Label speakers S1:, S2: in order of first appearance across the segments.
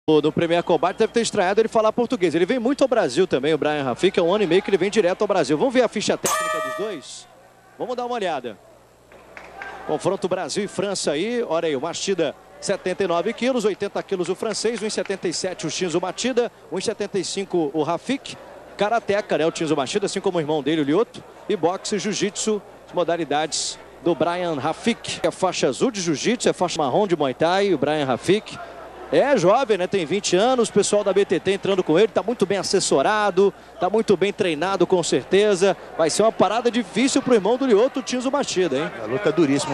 S1: No Premier Combate deve ter estranhado ele falar português. Ele vem muito ao Brasil também, o Brian Rafik, é um ano e meio que ele vem direto ao Brasil. Vamos ver a ficha técnica dos dois? Vamos dar uma olhada. Confronto Brasil e França aí. Olha aí, o Machida 79 quilos, 80 quilos o francês, 1,77 o Shinzo Machida, 1,75 o Rafik. Karateca, né, o Shinzo Machida, assim como o irmão dele, o Lyoto. E boxe e jiu-jitsu, as modalidades do Brian Rafik. É faixa azul de jiu-jitsu, é faixa marrom de Muay Thai, o Brian Rafik. É jovem, né? Tem 20 anos, o pessoal da BTT entrando com ele, tá muito bem assessorado, tá muito bem treinado com certeza. Vai ser uma parada difícil pro irmão do Lyoto, o Shinzo Machida, hein?
S2: A luta duríssima.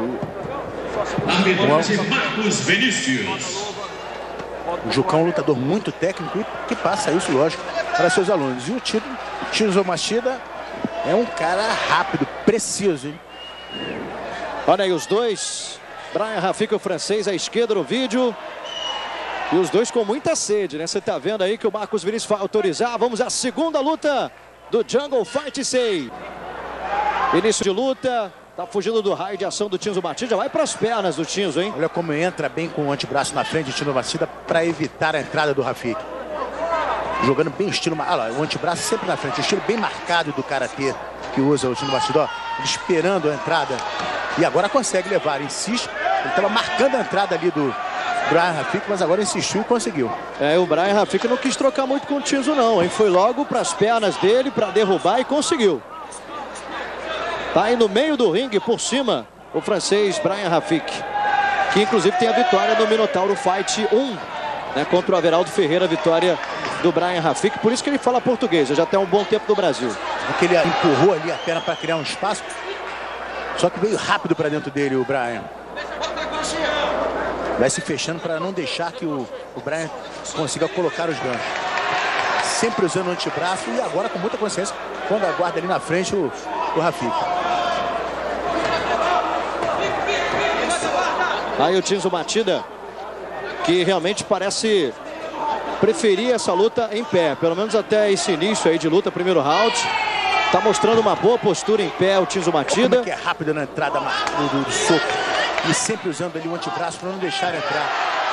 S3: Marcos Vinícius.
S2: O Jucão é um lutador muito técnico e que passa isso, lógico, para seus alunos. E o Shinzo Machida é um cara rápido, preciso, hein?
S1: Olha aí os dois, Brian Rafik, o francês, à esquerda no vídeo. E os dois com muita sede, né? Você tá vendo aí que o Marcos Vinícius vai autorizar. Vamos à segunda luta do Jungle Fight 6. Início de luta. Tá fugindo do raio de ação do Shinzo Machida. Já vai para as pernas do Shinzo, hein?
S2: Olha como entra bem com o antebraço na frente de Shinzo Machida para evitar a entrada do Rafik. Jogando bem estilo... Olha lá, o antebraço sempre na frente. O estilo bem marcado do karatê que usa o Shinzo Machida. Ó, esperando a entrada. E agora consegue levar. Insiste. Ele estava marcando a entrada ali do Brian Rafik, mas agora insistiu e conseguiu.
S1: É, o Brian Rafik não quis trocar muito com o Shinzo não, hein? Foi logo para as pernas dele para derrubar e conseguiu. Tá aí no meio do ringue, por cima, o francês Brian Rafik, que inclusive tem a vitória no Minotauro Fight 1, né, contra o Averaldo Ferreira, a vitória do Brian Rafik. Por isso que ele fala português, já tem um bom tempo no Brasil.
S2: Porque ele empurrou ali a perna para criar um espaço, só que veio rápido para dentro dele o Brian. Vai se fechando para não deixar que o Brian consiga colocar os ganchos. Sempre usando o antebraço e agora com muita consciência quando aguarda ali na frente o Rafik.
S1: Aí o Shinzo Machida, que realmente parece preferir essa luta em pé, pelo menos até esse início aí de luta, primeiro round. Tá mostrando uma boa postura em pé o Shinzo Machida.
S2: Como é que é rápido na entrada do soco. E sempre usando ali o antebraço para não deixar entrar.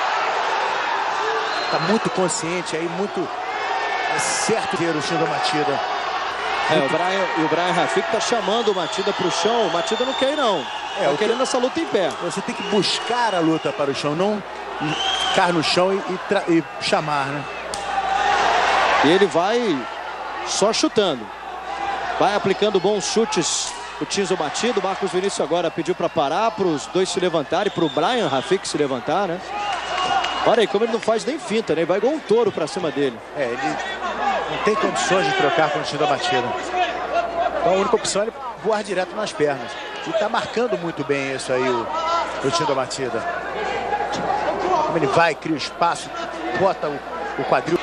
S2: Tá muito consciente aí, muito certo ter o Shinzo Machida.
S1: O Brian Rafik tá chamando o Machida pro chão. O Machida não quer ir não. Tá querendo essa luta em pé.
S2: Você tem que buscar a luta para o chão, não ficar no chão e chamar, né?
S1: E ele vai só chutando. Vai aplicando bons chutes. O Shinzo Machida, o Marcos Vinícius agora pediu para parar, para os dois se levantarem, para o Brian Rafik se levantar, né? Olha aí como ele não faz nem finta, né? Ele vai igual um touro para cima dele.
S2: É, ele não tem condições de trocar com o Shinzo Machida. Então a única opção é ele voar direto nas pernas. E tá marcando muito bem isso aí o Shinzo Machida. Como ele vai, cria o espaço, bota o quadril.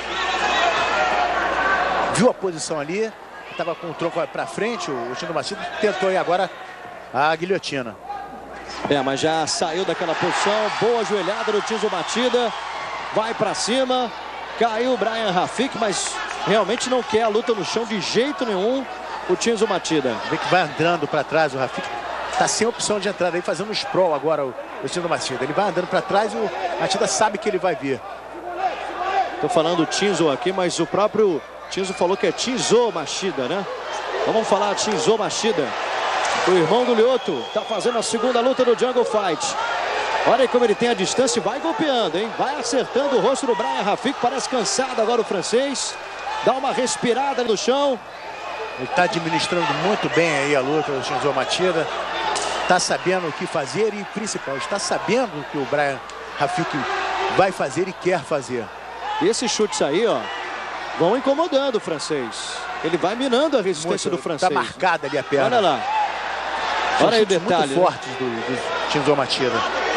S2: Viu a posição ali? Estava com o tronco para frente, o Shinzo Machida tentou aí agora a guilhotina.
S1: É, mas já saiu daquela posição, boa joelhada do Shinzo Machida, vai para cima, caiu o Brian Rafik, mas realmente não quer a luta no chão de jeito nenhum, o Shinzo Machida.
S2: Vê que vai andando para trás, o Rafik está sem opção de entrada aí, fazendo um sprawl agora o Shinzo Machida. Ele vai andando para trás e o Machida sabe que ele vai vir.
S1: Tô falando do Shinzo aqui, mas o próprio Shinzo falou que é Shinzo Machida, né? Então vamos falar de Shinzo Machida. O irmão do Lyoto tá fazendo a segunda luta do Jungle Fight. Olha aí como ele tem a distância e vai golpeando, hein? Vai acertando o rosto do Brian Rafik. Parece cansado agora o francês. Dá uma respirada no chão.
S2: Ele tá administrando muito bem aí a luta do Shinzo Machida. Tá sabendo o que fazer e, principal, está sabendo o que o Brian Rafik vai fazer e quer fazer.
S1: E esses chutes aí, ó, vão incomodando o francês. Ele vai minando a resistência do francês.
S2: Tá marcada ali a perna.
S1: Olha lá. Olha aí o detalhe.
S2: Muito fortes do Shinzo Machida.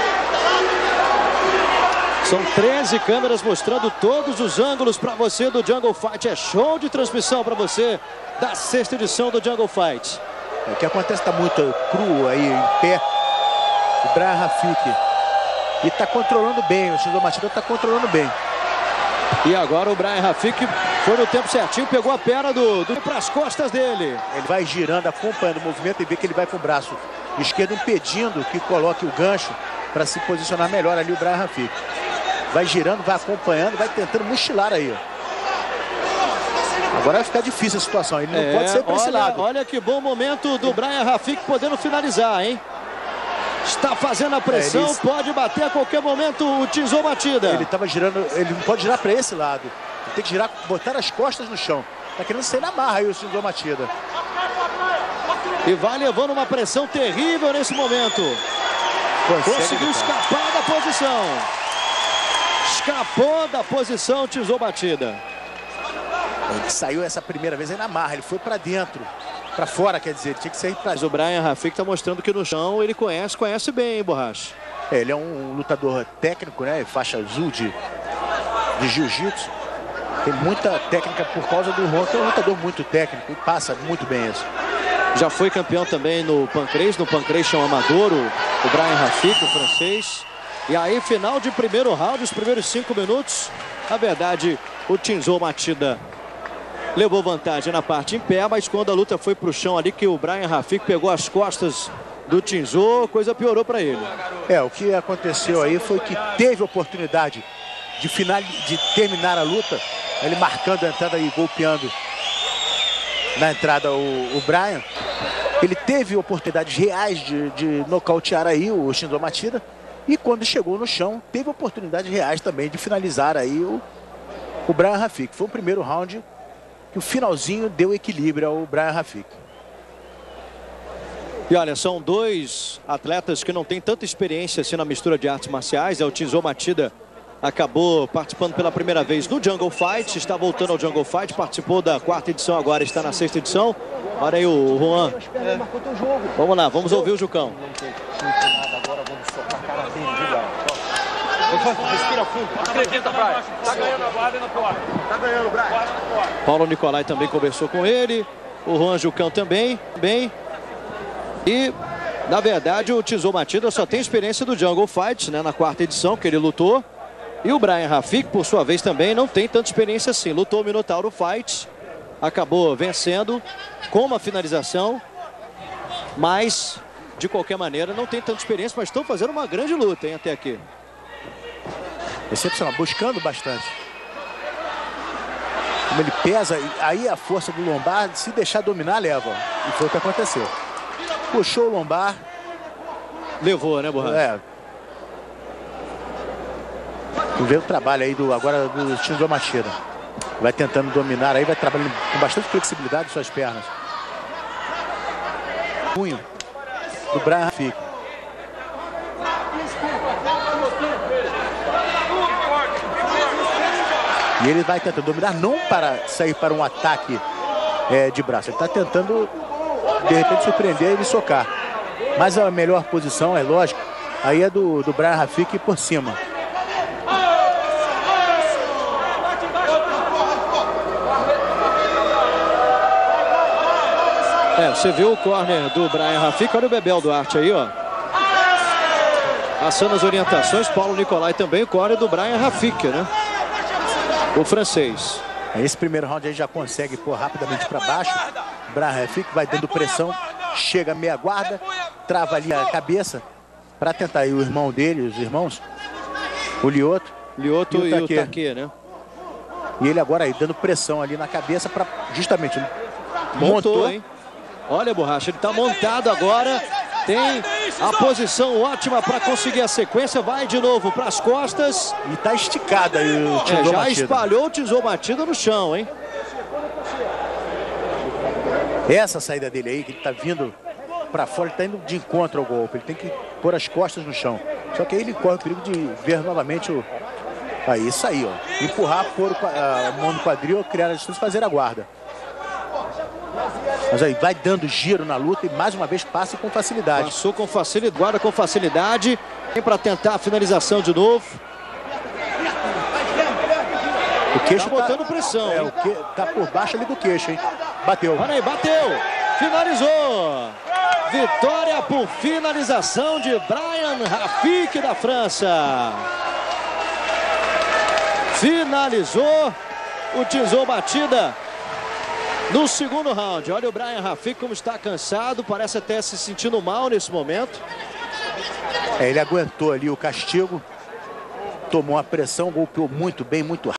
S1: São 13 câmeras mostrando todos os ângulos para você do Jungle Fight. É show de transmissão para você da sexta edição do Jungle Fight.
S2: O que acontece está muito cru aí, em pé. O Brian Rafik. E está controlando bem. O Shinzo Machida está controlando bem.
S1: E agora o Brian Rafik foi no tempo certinho, pegou a perna para as costas dele.
S2: Ele vai girando, acompanhando o movimento e vê que ele vai com o braço esquerdo impedindo que coloque o gancho para se posicionar melhor ali o Brian Rafik. vai girando, vai acompanhando, vai tentando mochilar aí. Agora vai ficar difícil a situação, ele não pode ser para esse lado.
S1: Olha que bom momento do Brian Rafik podendo finalizar, hein? Está fazendo a pressão, pode bater a qualquer momento o Tinzou Matida.
S2: Ele estava girando, ele não pode girar para esse lado. Ele tem que girar, botar as costas no chão. Está querendo sair na marra aí o Tinzou Matida.
S1: E vai levando uma pressão terrível nesse momento. Conseguiu escapar da posição. Escapou da posição Tinzou Matida.
S2: Ele saiu essa primeira vez aí na marra, ele foi para dentro. Para fora, quer dizer, ele tinha que sair para...
S1: Mas o Brian Rafik está mostrando que no chão ele conhece bem, hein, Borracha?
S2: Ele é um lutador técnico, né? Faixa azul de jiu-jitsu. Tem muita técnica por causa do Ron, que é um lutador muito técnico e passa muito bem isso.
S1: Já foi campeão também no Pancration Amador, o Brian Rafik, o francês. E aí, final de primeiro round, os primeiros 5 minutos. Na verdade, o Tinzou Matida levou vantagem na parte em pé, mas quando a luta foi para o chão ali, que o Brian Rafik pegou as costas do Tinzou, a coisa piorou para ele.
S2: O que aconteceu aí foi que teve oportunidade de terminar a luta, ele marcando a entrada e golpeando na entrada o Brian. Ele teve oportunidades reais de nocautear aí o Tinzou Matida, e quando chegou no chão, teve oportunidades reais também de finalizar aí o Brian Rafik. Foi o primeiro round que o finalzinho deu equilíbrio ao Brian Rafik.
S1: E olha, são dois atletas que não têm tanta experiência assim na mistura de artes marciais. O Tinzou Matida acabou participando pela primeira vez no Jungle Fight, está voltando ao Jungle Fight, participou da 4ª edição, agora está na 6ª edição. Olha aí o Juan. Vamos lá, vamos ouvir o Jucão.
S4: Respira fundo. Acredita, Brian. Tá ganhando a guarda e não pode. Tá ganhando, Brian.
S1: Paulo Nicolai também conversou com ele. O Juan Jucão também. E, na verdade, o Tinzou Matida só tem experiência do Jungle Fight, né? Na 4ª edição que ele lutou. E o Brian Rafik, por sua vez, também não tem tanta experiência assim. Lutou o Minotauro Fight. Acabou vencendo com uma finalização. Mas, de qualquer maneira, não tem tanta experiência. Mas estão fazendo uma grande luta, hein, até aqui.
S2: Excepcional, buscando bastante. Como ele pesa, aí a força do lombar, se deixar dominar, leva. E foi o que aconteceu. Puxou o lombar.
S1: Levou, né, Borracha?
S2: Tu vê o trabalho aí agora do Tinzou Matida. Vai tentando dominar aí, vai trabalhando com bastante flexibilidade suas pernas. Punho do Brian Rafik. E ele vai tentando dominar, não para sair para um ataque de braço. Ele está tentando, de repente, surpreender e socar. Mas a melhor posição, é lógico, aí é do Brian Rafik por cima.
S1: Você viu o corner do Brian Rafik. Olha o Bebel Duarte aí, ó. Passando as orientações. Paulo Nicolai também. O corner do Brian Rafik, né? O francês.
S2: Esse primeiro round aí já consegue pôr rapidamente para baixo. O Brian Rafik vai dando pressão. Chega meia guarda. Trava ali a cabeça. Para tentar aí o irmão dele, os irmãos. O Lyoto.
S1: Lyoto e o Take, né?
S2: E ele agora aí dando pressão ali na cabeça para justamente...
S1: Montou, hein? Olha, Borracha, ele está montado agora. Tem a posição ótima para conseguir a sequência. Vai de novo para as costas.
S2: E está esticada aí o Tinzou
S1: já
S2: Matida.
S1: Espalhou o Tinzou Matida no chão, hein?
S2: Essa saída dele aí, que ele está vindo para fora, ele está indo de encontro ao golpe. Ele tem que pôr as costas no chão. Só que aí ele corre o perigo de ver novamente o... Aí, isso aí, ó. Empurrar, pôr a mão no quadril, criar a distância e fazer a guarda. Mas aí vai dando giro na luta e mais uma vez passa com facilidade.
S1: Passou com facilidade, guarda com facilidade. Vem para tentar a finalização de novo.
S2: O queixo
S1: tá botando pressão.
S2: Tá por baixo ali do queixo, hein? Bateu.
S1: Olha aí, bateu. Finalizou. Vitória por finalização de Brian Rafik da França. Finalizou o Tinzou Matida no segundo round. Olha o Brian Rafik como está cansado, parece até se sentindo mal nesse momento.
S2: Ele aguentou ali o castigo. tomou a pressão, golpeou muito bem, muito rápido.